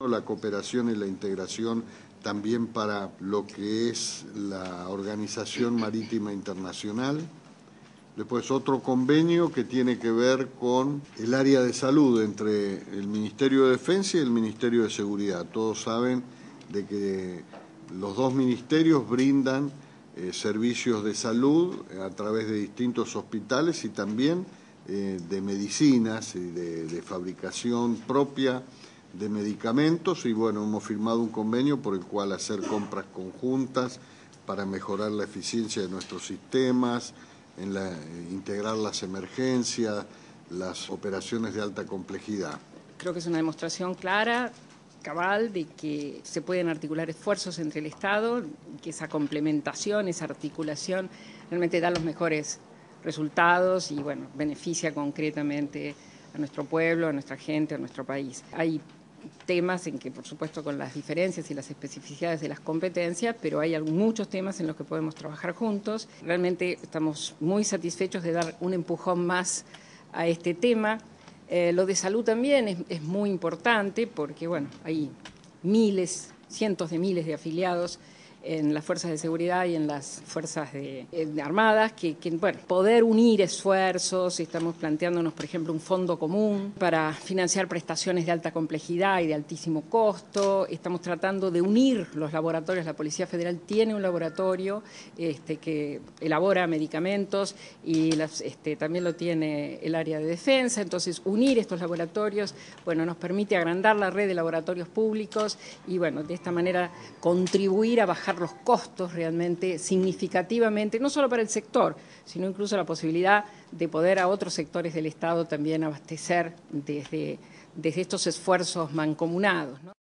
La cooperación y la integración también para lo que es la Organización Marítima Internacional. Después otro convenio que tiene que ver con el área de salud entre el Ministerio de Defensa y el Ministerio de Seguridad. Todos saben de que los dos ministerios brindan servicios de salud a través de distintos hospitales y también de medicinas y de fabricación propia de medicamentos, y bueno, hemos firmado un convenio por el cual hacer compras conjuntas para mejorar la eficiencia de nuestros sistemas, integrar las emergencias, las operaciones de alta complejidad. Creo que es una demostración clara, cabal, de que se pueden articular esfuerzos entre el Estado, que esa complementación, esa articulación realmente da los mejores resultados y bueno, beneficia concretamente a nuestro pueblo, a nuestra gente, a nuestro país. Hay temas en que, por supuesto, con las diferencias y las especificidades de las competencias, pero hay muchos temas en los que podemos trabajar juntos. Realmente estamos muy satisfechos de dar un empujón más a este tema. Lo de salud también es muy importante porque, bueno, hay cientos de miles de afiliados en las fuerzas de seguridad y en las fuerzas armadas, bueno, poder unir esfuerzos. Estamos planteándonos, por ejemplo, un fondo común para financiar prestaciones de alta complejidad y de altísimo costo. Estamos tratando de unir los laboratorios. La Policía Federal tiene un laboratorio que elabora medicamentos y también lo tiene el área de defensa. Entonces, unir estos laboratorios, bueno, nos permite agrandar la red de laboratorios públicos y, bueno, de esta manera contribuir a bajar los costos realmente significativamente, no solo para el sector, sino incluso la posibilidad de poder a otros sectores del Estado también abastecer desde estos esfuerzos mancomunados, ¿no?